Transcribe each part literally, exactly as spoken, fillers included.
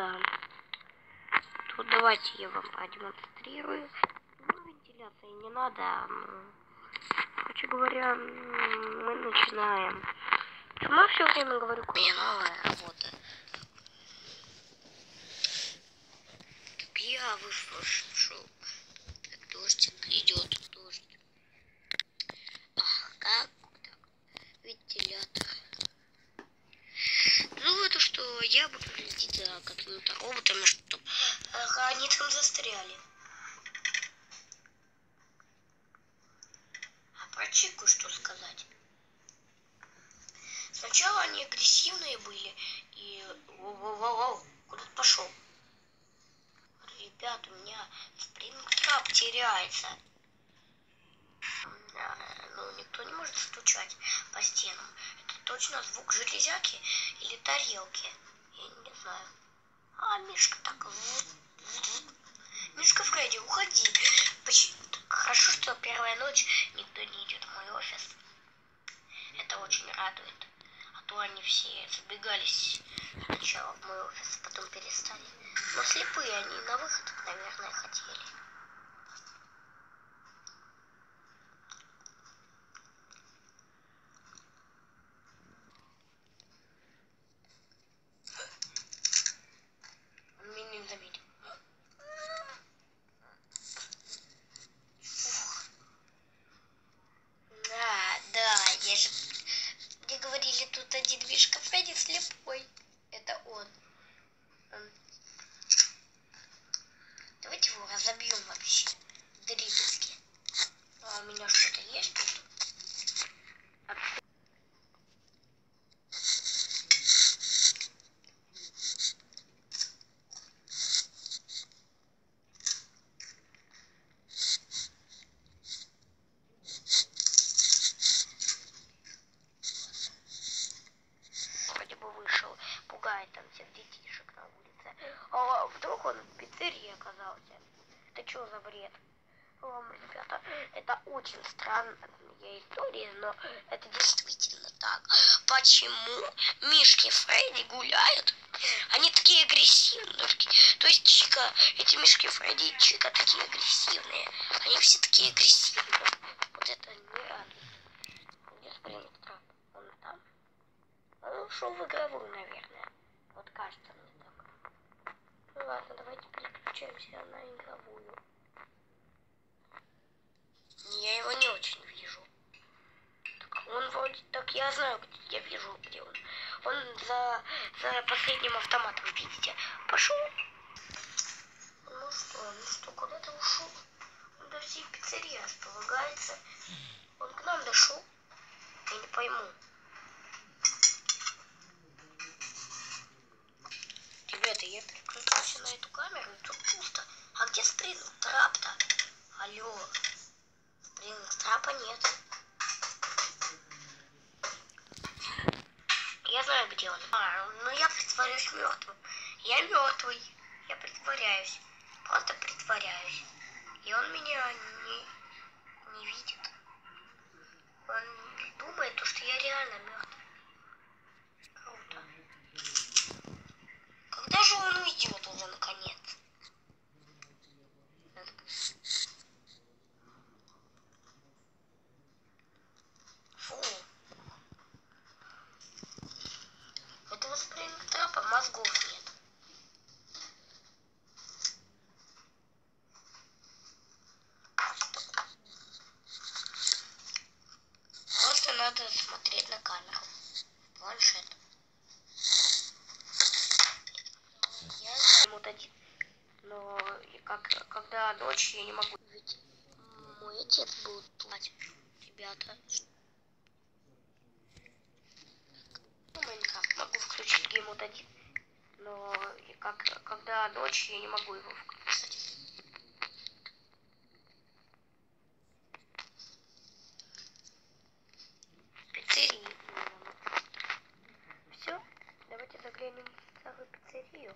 да. Тут давайте я вам продемонстрирую. Ну, вентиляции не надо. Но, короче говоря, мы начинаем. Почему я все время говорю, у меня новая работа? Так я вышел. Так, дождь идет, дождь. Ах, как так? Вентилятор. Ну, это что, я буду следить за какими-то роботами, чтобы они там застряли. А про Чику что сказать? Сначала они агрессивные были, и... Воу-воу-воу, куда ты пошел? Ребят, у меня спрингтрап теряется. Ну, никто не может стучать по стенам. Это точно звук железяки или тарелки. Я не знаю. А Мишка так... Мишка Фредди, уходи. Хорошо, что первая ночь никто не идет в мой офис. Это очень радует. А то они все забегались сначала в мой офис, а потом перестали. Но слепые они на выход, наверное, хотели. Он меня не заметил. Да, да, я же... Где говорили, тут один Мишка Фредди слепой. Это он. он. Давайте его разобьем вообще. Дребезги. А у меня что-то есть тут? Вроде бы вышел, пугает там всех детишек на улице. А вдруг он в пиццерии оказался? Это что за бред? Вам, ребята, это очень странная история, но это действительно так. Почему Мишки Фредди гуляют? Они такие агрессивные. То есть Чика, эти Мишки Фредди и Чика такие агрессивные. Они все такие агрессивные. Вот это не радует. Где Спрингтрап? Он там? Он ушел в игровую, наверное. Вот кажется мне так. Ну ладно, давайте переключаемся на игровую. Я его не очень вижу. Так он вроде... Так я знаю, где я вижу, где он. Он за, за последним автоматом, видите. Пошел. Ну что, ну что, куда-то ушел. Он до всей пиццерии располагается. Он к нам дошел. Я не пойму. Ребята, я переключился на эту камеру, и тут пусто. А где Спрингтрап-то? Алло. Спрингтрапа нет. Я знаю, где он. А, ну я притворяюсь мертвым. Я мертвый. Я притворяюсь. Просто притворяюсь. И он меня не, не видит. Он думает, что я реально мертвый. Круто. Когда же он уйдет уже наконец? Фу. Этого Спрингтрапа мозгов нет. Просто надо смотреть на камеру. Планшет. Я ему один. Но и как, когда ночью я не могу. Ведь мой отец будет платить. Ребята. Майнкрафт могу включить геймод один. Но и как, когда ночью я не могу его включить. Пиццерии. Все, давайте заглянем в старую пиццерию.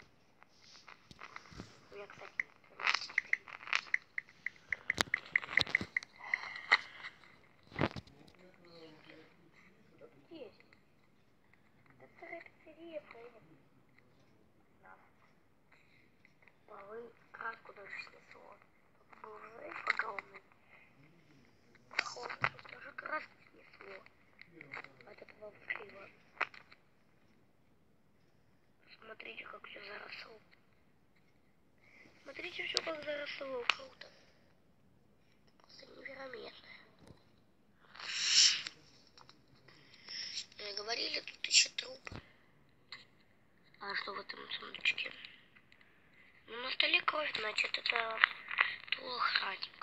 У меня, кстати, теперь. Тут есть. Это старая пиццерия, Фредди. полы, краску даже снесло. Тут был взрыв огромный. Походу, тут тоже краску снесло от этого взрыва. Смотрите, как все заросло. Смотрите, все как заросло, круто. Просто невероятно. Говорили, тут еще труп. А что в этом сундучке? Ну, на столе кровь, значит, это плохо.